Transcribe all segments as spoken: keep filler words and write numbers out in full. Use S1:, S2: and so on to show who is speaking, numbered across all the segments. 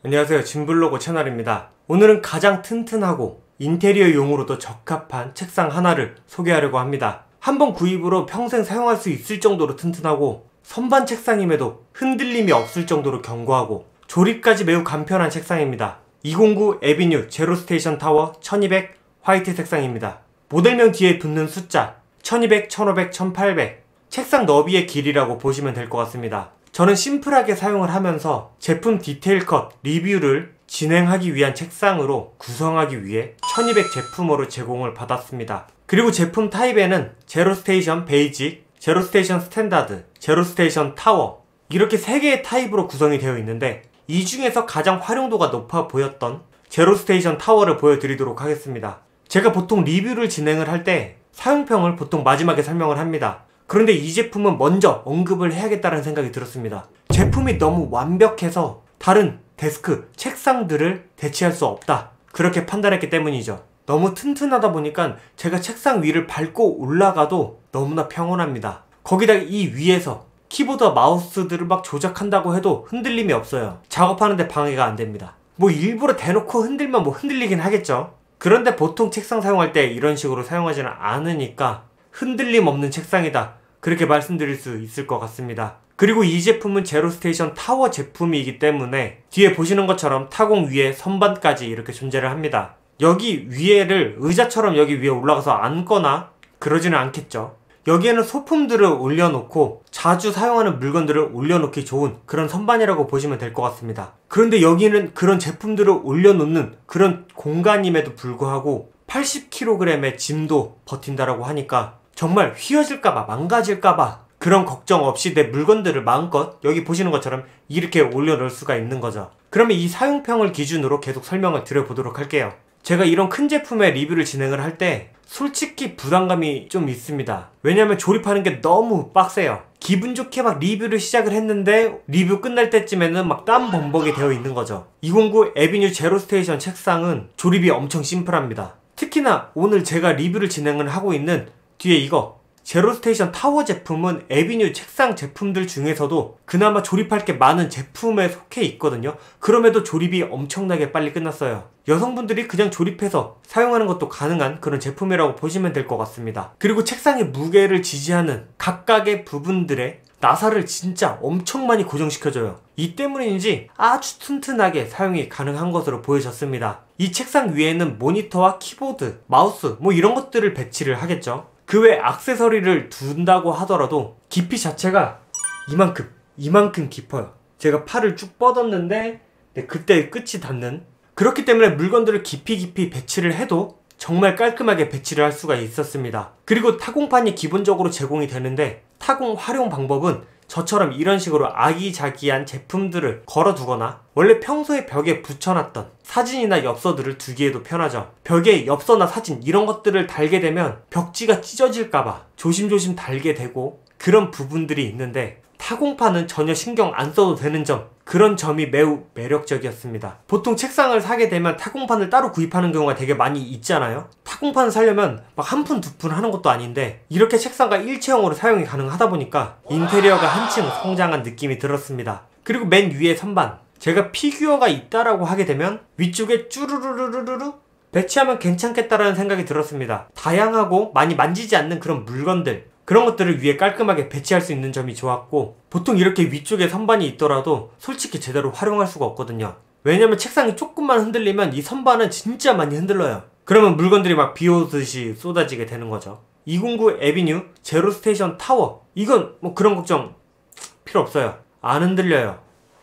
S1: 안녕하세요, 짐블로그 채널입니다. 오늘은 가장 튼튼하고 인테리어용으로도 적합한 책상 하나를 소개하려고 합니다. 한번 구입으로 평생 사용할 수 있을 정도로 튼튼하고 선반 책상임에도 흔들림이 없을 정도로 견고하고 조립까지 매우 간편한 책상입니다. 이공구 에비뉴 제로스테이션 타워 천이백 화이트 색상입니다. 모델명 뒤에 붙는 숫자 천이백, 천오백, 천팔백 책상 너비의 길이라고 보시면 될 것 같습니다. 저는 심플하게 사용을 하면서 제품 디테일 컷 리뷰를 진행하기 위한 책상으로 구성하기 위해 천이백 제품으로 제공을 받았습니다. 그리고 제품 타입에는 제로스테이션 베이직, 제로스테이션 스탠다드, 제로스테이션 타워 이렇게 세 개의 타입으로 구성이 되어 있는데 이 중에서 가장 활용도가 높아 보였던 제로스테이션 타워를 보여드리도록 하겠습니다. 제가 보통 리뷰를 진행을 할 때 사용평을 보통 마지막에 설명을 합니다. 그런데 이 제품은 먼저 언급을 해야겠다는 생각이 들었습니다. 제품이 너무 완벽해서 다른 데스크, 책상들을 대체할 수 없다, 그렇게 판단했기 때문이죠. 너무 튼튼하다 보니까 제가 책상 위를 밟고 올라가도 너무나 평온합니다. 거기다가 이 위에서 키보드와 마우스들을 막 조작한다고 해도 흔들림이 없어요. 작업하는데 방해가 안 됩니다. 뭐 일부러 대놓고 흔들면 뭐 흔들리긴 하겠죠. 그런데 보통 책상 사용할 때 이런 식으로 사용하지는 않으니까 흔들림 없는 책상이다, 그렇게 말씀드릴 수 있을 것 같습니다. 그리고 이 제품은 제로스테이션 타워 제품이기 때문에 뒤에 보시는 것처럼 타공 위에 선반까지 이렇게 존재를 합니다. 여기 위에를 의자처럼 여기 위에 올라가서 앉거나 그러지는 않겠죠. 여기에는 소품들을 올려놓고 자주 사용하는 물건들을 올려놓기 좋은 그런 선반이라고 보시면 될 것 같습니다. 그런데 여기는 그런 제품들을 올려놓는 그런 공간임에도 불구하고 팔십 킬로그램의 짐도 버틴다라고 하니까 정말 휘어질까봐, 망가질까봐 그런 걱정 없이 내 물건들을 마음껏 여기 보시는 것처럼 이렇게 올려놓을 수가 있는 거죠. 그러면 이 사용평을 기준으로 계속 설명을 드려보도록 할게요. 제가 이런 큰 제품의 리뷰를 진행을 할 때 솔직히 부담감이 좀 있습니다. 왜냐면 조립하는 게 너무 빡세요. 기분 좋게 막 리뷰를 시작을 했는데 리뷰 끝날 때쯤에는 막 땀 범벅이 되어 있는 거죠. 이공구 에비뉴 제로스테이션 책상은 조립이 엄청 심플합니다. 특히나 오늘 제가 리뷰를 진행을 하고 있는 뒤에 이거 제로스테이션 타워 제품은 에비뉴 책상 제품들 중에서도 그나마 조립할 게 많은 제품에 속해 있거든요. 그럼에도 조립이 엄청나게 빨리 끝났어요. 여성분들이 그냥 조립해서 사용하는 것도 가능한 그런 제품이라고 보시면 될 것 같습니다. 그리고 책상의 무게를 지지하는 각각의 부분들의 나사를 진짜 엄청 많이 고정시켜줘요. 이 때문인지 아주 튼튼하게 사용이 가능한 것으로 보여졌습니다. 이 책상 위에는 모니터와 키보드, 마우스 뭐 이런 것들을 배치를 하겠죠. 그 외 액세서리를 둔다고 하더라도 깊이 자체가 이만큼 이만큼 깊어요. 제가 팔을 쭉 뻗었는데 네, 그때 끝이 닿는, 그렇기 때문에 물건들을 깊이 깊이 배치를 해도 정말 깔끔하게 배치를 할 수가 있었습니다. 그리고 타공판이 기본적으로 제공이 되는데 타공 활용 방법은 저처럼 이런 식으로 아기자기한 제품들을 걸어두거나 원래 평소에 벽에 붙여놨던 사진이나 엽서들을 두기에도 편하죠. 벽에 엽서나 사진 이런 것들을 달게 되면 벽지가 찢어질까봐 조심조심 달게 되고 그런 부분들이 있는데 타공판은 전혀 신경 안 써도 되는 점, 그런 점이 매우 매력적이었습니다. 보통 책상을 사게 되면 타공판을 따로 구입하는 경우가 되게 많이 있잖아요. 타공판을 사려면 막 한 푼, 두 푼 하는 것도 아닌데 이렇게 책상과 일체형으로 사용이 가능하다 보니까 인테리어가 한층 성장한 느낌이 들었습니다. 그리고 맨 위에 선반, 제가 피규어가 있다라고 하게 되면 위쪽에 쭈루루루루루 배치하면 괜찮겠다라는 생각이 들었습니다. 다양하고 많이 만지지 않는 그런 물건들, 그런 것들을 위에 깔끔하게 배치할 수 있는 점이 좋았고, 보통 이렇게 위쪽에 선반이 있더라도 솔직히 제대로 활용할 수가 없거든요. 왜냐면 책상이 조금만 흔들리면 이 선반은 진짜 많이 흔들려요. 그러면 물건들이 막 비오듯이 쏟아지게 되는 거죠. 이공구 에비뉴 제로스테이션 타워, 이건 뭐 그런 걱정 필요 없어요. 안 흔들려요.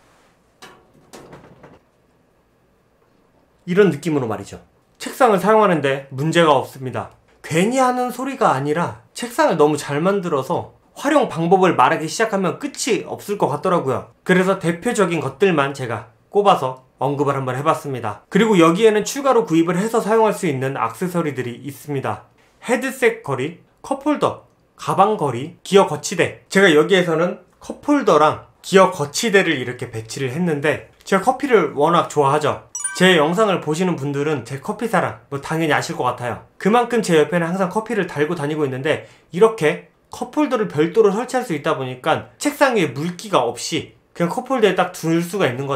S1: 이런 느낌으로 말이죠. 책상을 사용하는데 문제가 없습니다. 괜히 하는 소리가 아니라 책상을 너무 잘 만들어서 활용 방법을 말하기 시작하면 끝이 없을 것 같더라고요. 그래서 대표적인 것들만 제가 꼽아서 언급을 한번 해봤습니다. 그리고 여기에는 추가로 구입을 해서 사용할 수 있는 액세서리들이 있습니다. 헤드셋 거리, 컵홀더, 가방 거리, 기어 거치대. 제가 여기에서는 컵홀더랑 기어 거치대를 이렇게 배치를 했는데 제가 커피를 워낙 좋아하죠. 제 영상을 보시는 분들은 제 커피 사랑 뭐 당연히 아실 것 같아요. 그만큼 제 옆에는 항상 커피를 달고 다니고 있는데 이렇게 컵홀더를 별도로 설치할 수 있다 보니까 책상 위에 물기가 없이 그냥 컵홀더에 딱 둘 수가 있는 거죠.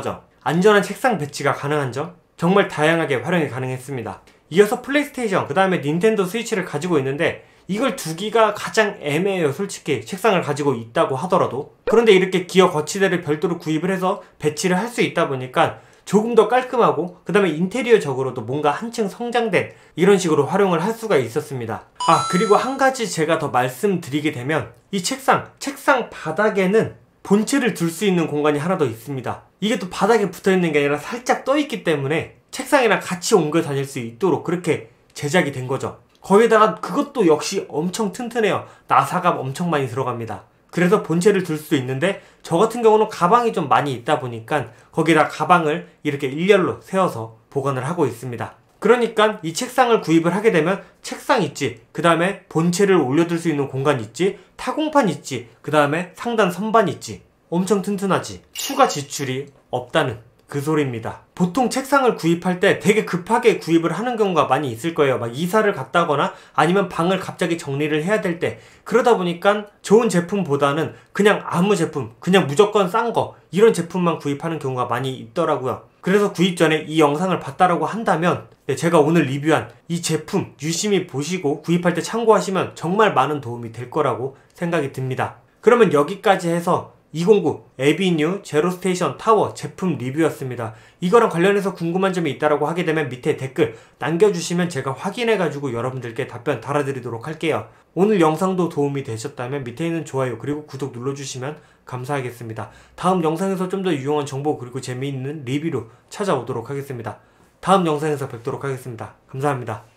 S1: 안전한 책상 배치가 가능한 점, 정말 다양하게 활용이 가능했습니다. 이어서 플레이스테이션, 그 다음에 닌텐도 스위치를 가지고 있는데 이걸 두기가 가장 애매해요. 솔직히 책상을 가지고 있다고 하더라도. 그런데 이렇게 기어 거치대를 별도로 구입을 해서 배치를 할 수 있다 보니까 조금 더 깔끔하고 그 다음에 인테리어적으로도 뭔가 한층 성장된 이런 식으로 활용을 할 수가 있었습니다. 아, 그리고 한 가지 제가 더 말씀드리게 되면 이 책상, 책상 바닥에는 본체를 둘 수 있는 공간이 하나 더 있습니다. 이게 또 바닥에 붙어있는 게 아니라 살짝 떠있기 때문에 책상이랑 같이 옮겨 다닐 수 있도록 그렇게 제작이 된 거죠. 거기다가 그것도 역시 엄청 튼튼해요. 나사가 엄청 많이 들어갑니다. 그래서 본체를 둘 수도 있는데 저 같은 경우는 가방이 좀 많이 있다 보니까 거기다 가방을 이렇게 일렬로 세워서 보관을 하고 있습니다. 그러니까 이 책상을 구입을 하게 되면 책상 있지, 그 다음에 본체를 올려둘 수 있는 공간 있지, 타공판 있지, 그 다음에 상단 선반 있지. 엄청 튼튼하지. 추가 지출이 없다는 그 소리입니다. 보통 책상을 구입할 때 되게 급하게 구입을 하는 경우가 많이 있을 거예요. 막 이사를 갔다거나 아니면 방을 갑자기 정리를 해야 될 때. 그러다 보니까 좋은 제품보다는 그냥 아무 제품, 그냥 무조건 싼 거, 이런 제품만 구입하는 경우가 많이 있더라고요. 그래서 구입 전에 이 영상을 봤다라고 한다면 제가 오늘 리뷰한 이 제품 유심히 보시고 구입할 때 참고하시면 정말 많은 도움이 될 거라고 생각이 듭니다. 그러면 여기까지 해서 이천구 에비뉴 제로스테이션 타워 제품 리뷰였습니다. 이거랑 관련해서 궁금한 점이 있다라고 하게 되면 밑에 댓글 남겨주시면 제가 확인해가지고 여러분들께 답변 달아드리도록 할게요. 오늘 영상도 도움이 되셨다면 밑에 있는 좋아요 그리고 구독 눌러주시면 감사하겠습니다. 다음 영상에서 좀 더 유용한 정보 그리고 재미있는 리뷰로 찾아오도록 하겠습니다. 다음 영상에서 뵙도록 하겠습니다. 감사합니다.